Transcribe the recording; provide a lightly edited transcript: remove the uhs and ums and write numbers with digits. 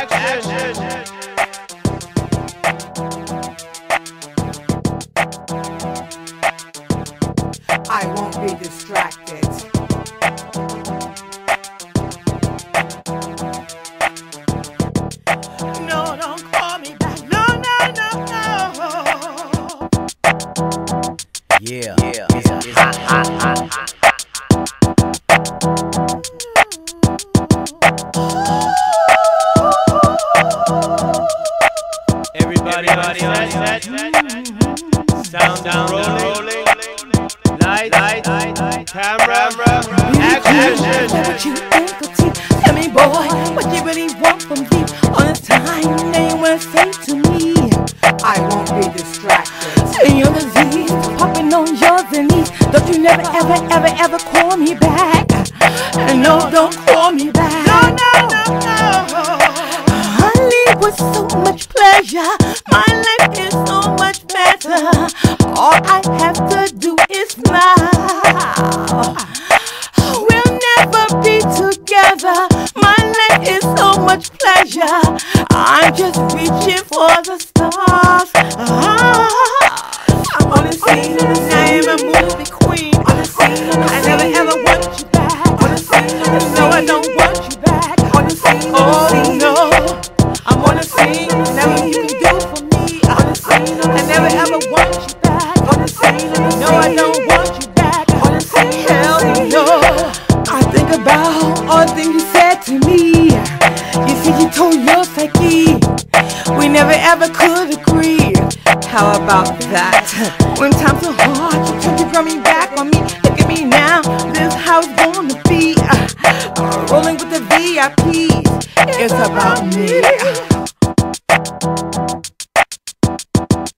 I won't be distracted. No, don't call me back. No, no, no, no. Yeah, yeah, it's hot, hot, hot, hot. Everybody on set. Sound rolling. Light, camera, action. What you think of tea? Tell me, boy, what you really want from me? All the time they wanna say to me, I won't be distracted. And your disease popping on your knees. Don't you never, ever call me back? And no, don't call me back. No. Honey, with so much pleasure, my life is so much better. All I have to do is smile. We'll never be together. My life is so much pleasure. I'm just reaching for the stars. I wanna see you. I am a movie queen. I never ever want you back. No, I don't want you back. Oh no, I wanna see whatever you can do for me. I never ever want you back. No, I don't want you back. Hell no. I think about all the things you said to me. You said you told your psyche we never ever could agree. How about that? When times are hard, you turned to grab me back on me. Look at me now, this how it's gonna be. Rolling with the VIPs, it's about me.